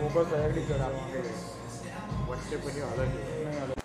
बस डायरेक्टली कर व्हाट्सएप पर नहीं अलग है। नहीं अलग